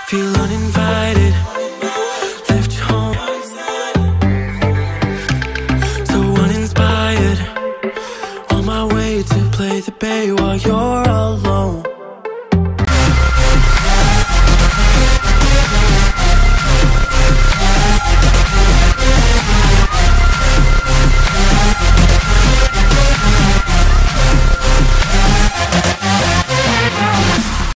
Feel uninvited, left you home so uninspired. On my way to play the bay while you're alone.